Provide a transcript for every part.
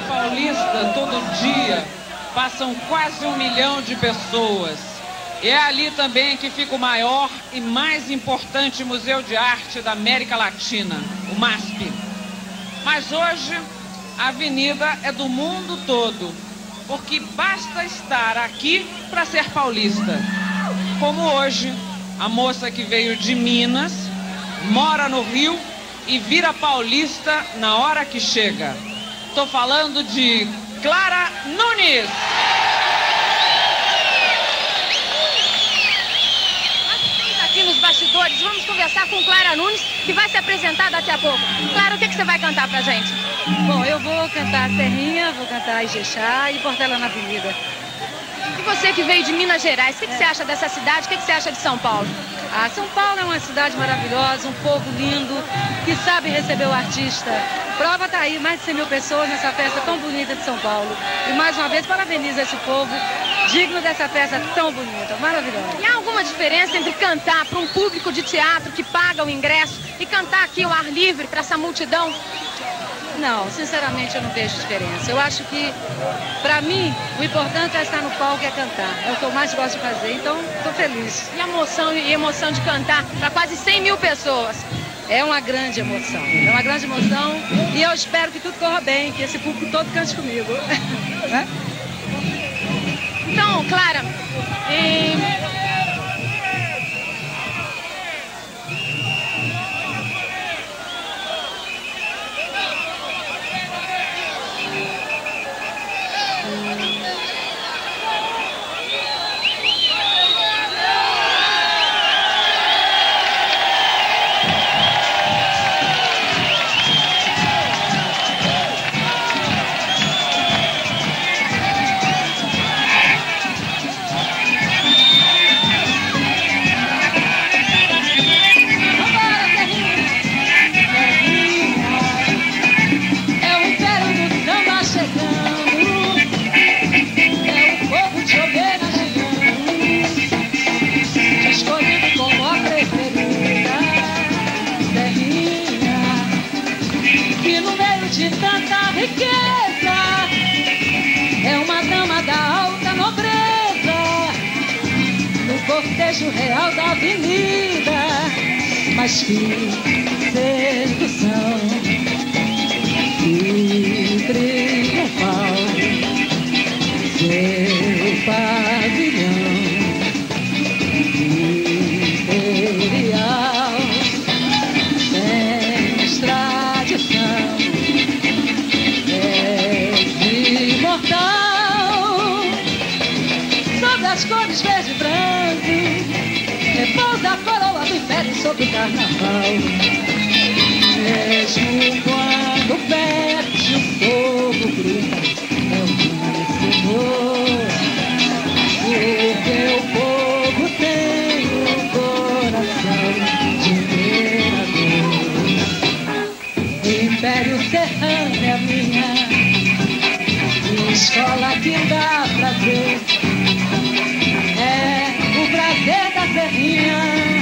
Paulista, todo dia, passam quase 1 milhão de pessoas. É ali também que fica o maior e mais importante museu de arte da América Latina, o MASP. Mas hoje, a avenida é do mundo todo, porque basta estar aqui para ser paulista. Como hoje, a moça que veio de Minas, mora no Rio e vira paulista na hora que chega. Estou falando de Clara Nunes. Aqui nos bastidores, vamos conversar com Clara Nunes, que vai se apresentar daqui a pouco. Clara, o que você vai cantar pra gente? Bom, eu vou cantar Serrinha, vou cantar Ijexá e Portela na Avenida. E você que veio de Minas Gerais, o que você acha dessa cidade? O que você acha de São Paulo? Ah, São Paulo é uma cidade maravilhosa, um povo lindo, que sabe receber o artista. Prova tá aí, mais de 100 mil pessoas nessa festa tão bonita de São Paulo. E mais uma vez, parabenizo esse povo, digno dessa festa tão bonita, maravilhosa. E há alguma diferença entre cantar para um público de teatro que paga o ingresso e cantar aqui ao ar livre para essa multidão? Não, sinceramente eu não vejo diferença. Eu acho que, pra mim, o importante é estar no palco e é cantar. É o que eu mais gosto de fazer, então estou feliz. E a emoção de cantar para quase 100 mil pessoas? É uma grande emoção, e eu espero que tudo corra bem, que esse público todo cante comigo. Né? Então, Clara, cortejo real da avenida, mas que sedução, que triunfal, seu pavilhão imperial, sem extradição, és imortal, sobre as cores verde e branco, repousa a coroa do império sobre o carnaval. Mesmo quando perde o fogo grita, é o vencedor, porque o povo tem um coração de imperador. Império Serrano é a minha escola que dá prazer, é o prazer da serrinha,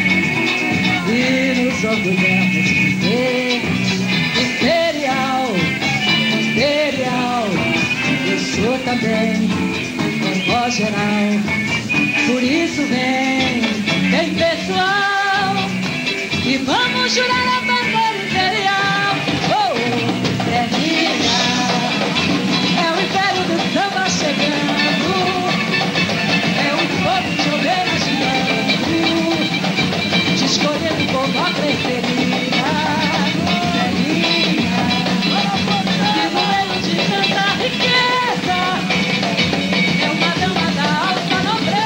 e nos orgulhamos de ser imperial, imperial. Eu sou também vovó geral, por isso vem pessoal, e vamos jurar a bandeira imperial. Oh, serrinha, é o império do samba chegando, é um povo de ovelhas girando, te escolhendo como a preferida, Serrinha, que no meio de tanta riqueza é uma dama da alta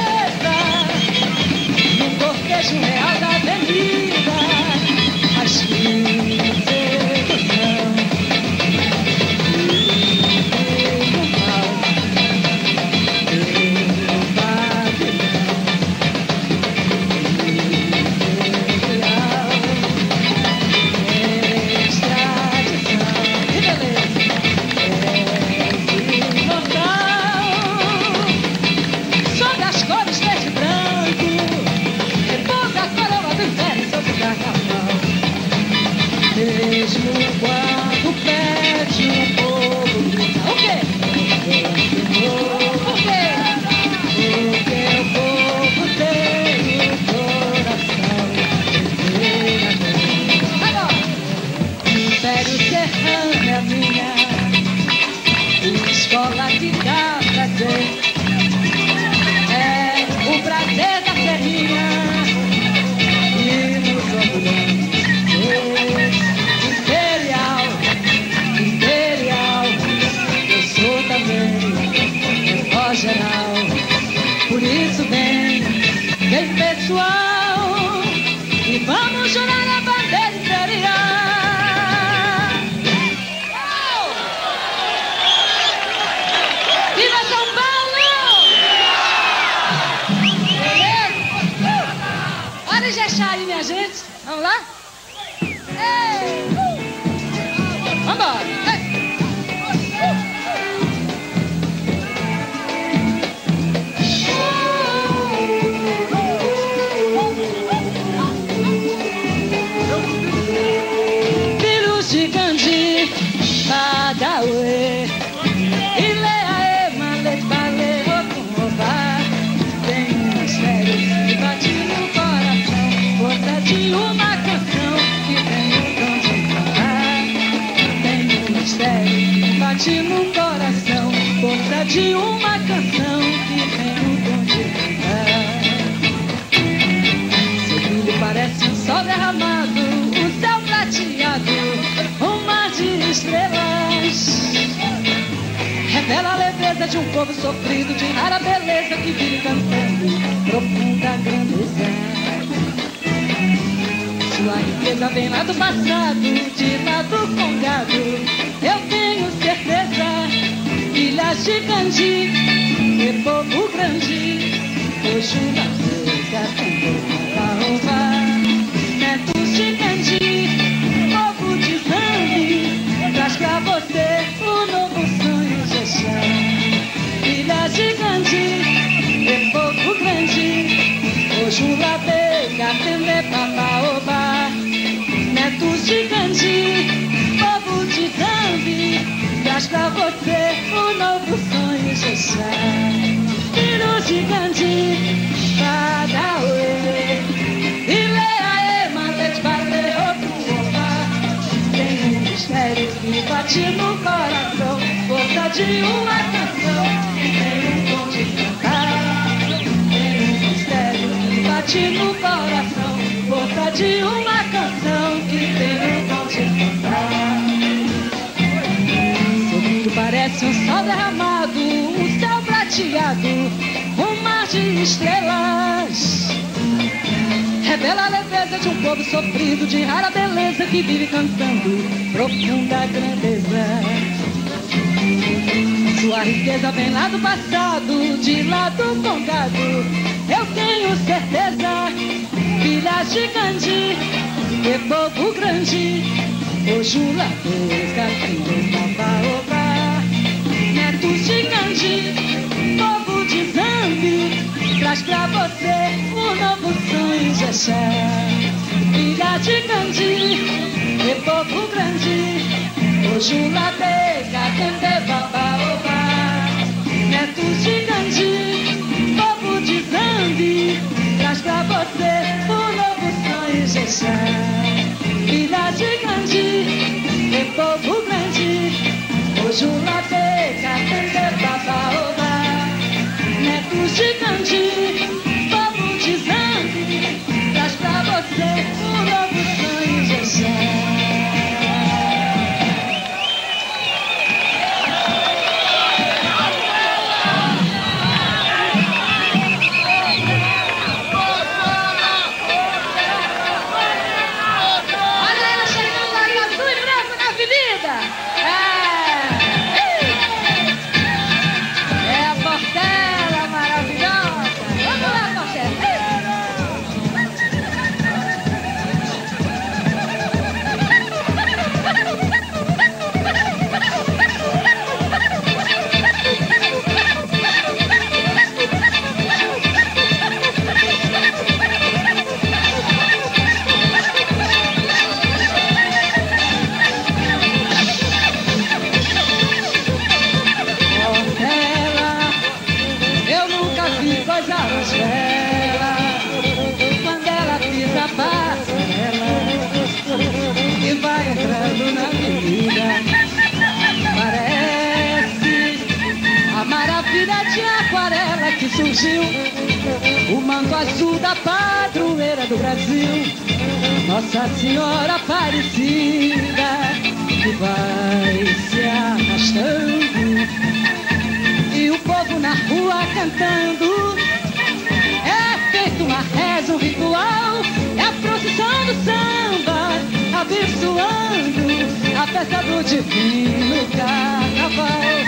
nobreza, no cortejo real da avenida, mas que dá prazer. É o prazer da serrinha e nos orgulhamos. Imperial, eu sou também regional. Por isso vem pessoal, e vamos jurar a bandeira imperial. Viva São Paulo! Beleza? Olha o Jexá aí, minha gente. Vamos lá? Ei! Vambora! Ei! Filhos de Gandhi, Badawi, Ileaê, Malete, Balê, Okumobá. Tem um mistério que bate no coração, força de uma canção que tem o dom de cantar. Tem um mistério que bate no coração, força de uma canção que tem o dom de cantar. Seu brilho parece um sol derramado, um céu prateado, um mar de estrelas. Revela a leveza de um povo sofrido, de rara beleza que vive cantando profunda grandeza. Sua riqueza vem lá do passado, de lá do Congado. Eu tenho certeza, filhas de Gandhi, e povo grande, hoje uma música cantou Baobá. Netos de Gandhi, povo de Zambi, traz pra você o novo sonho Jexá. Filhas de Gandhi, e povo grande, hoje o Labega atender Baobá. Netos de Gandhi, povo de Zambi, traz pra você o novo sonho Jexá. Filhos de Gandhi, Badawi, Ileaê, Malete, Balê, Okumobá. Tem um mistério que bate no coração, força de uma canção que tem um dom de cantar. Tem um mistério que bate no coração, força de uma canção que tem um dom de cantar. Seu brilho parece um sol derramado, um céu prateado, um mar de estrelas. Revela a leveza de um povo sofrido, de rara beleza que vive cantando profunda grandeza. Sua riqueza vem lá do passado, de lá do Congado. Eu tenho certeza, filhas de Gandhi, e povo grande, hoje o Labega cantou Baobá. Netos de Gandhi, povo de Zambi, traz pra você o novo sonho Jexá. Filha de Gandhi, e povo grande, hoje o Labega cantou Baobá. Netos de Gandhi, povo de Zambi, traz pra você o novo sonho Jexá. Filha de Gandhi, e povo grande, hoje o Labega cantou Baobá. Netos de Gandhi, povo de Zambi, traz pra você o novo sonho Jexá. maravilha de aquarela que surgiu, o manto azul da padroeira do Brasil, Nossa Senhora Aparecida, que vai se arrastando, e o povo na rua cantando. É feito uma reza, um ritual, é a procissão do samba, abençoando a festa do divino carnaval.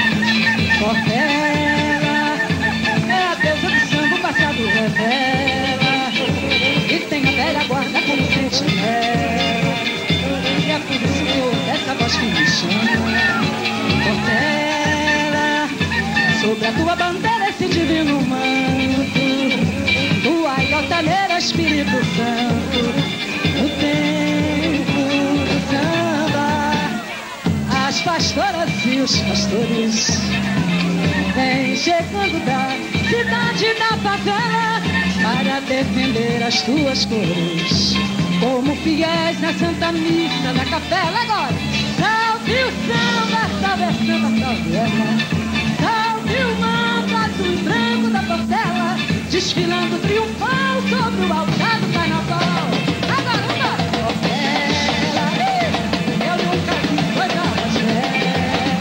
Portela é a deusa do samba, o passado revela, e tem a velha guarda como sentinela, e é por isso que eu ouço essa voz que me chama. Portela, sobre a tua bandeira esse divino manto, tua e altaneira Espírito Santo, no tempo do samba, as pastoras e os pastores vem chegando da cidade da favela para defender as tuas cores, como fiéis na Santa Missa da Capela. Agora, salve o samba, salve a samba, salve ela, salve o manto azul e branco da Portela, desfilando triunfal sobre o altar do carnaval. Agora, vamos! Portela, eu nunca vi coisa mais bela.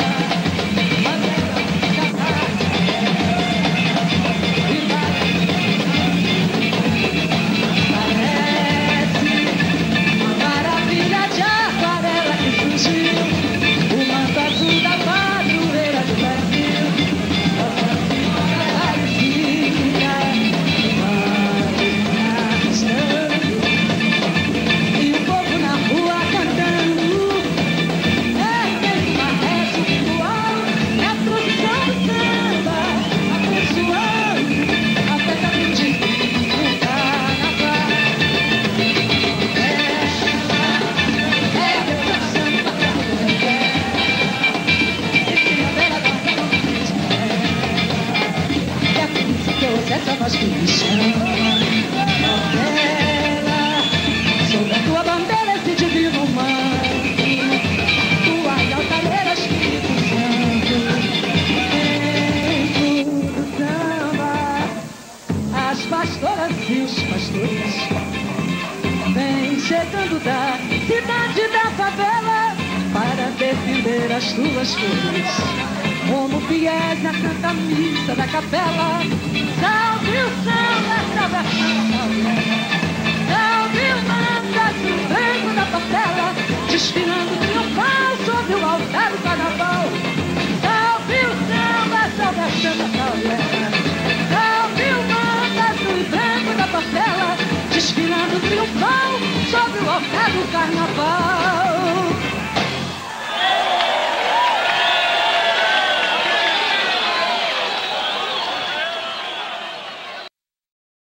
Essa voz que me chama. Portela, sobre a tua bandeira esse divino manto, tua e altaneira Espírito Santo, dentro do samba, as pastoras e os pastores vêm chegando da cidade da favela para defender as tuas cores, como fiéis na Santa Missa da Capela. Salve o samba, salve a samba, salve o manto azul branco da Portela, desfilando triunfal sobre o altar do carnaval. Salve o samba, salve a samba, salve ela, salve o manto azul branco da Portela, desfilando triunfal sobre o altar do carnaval.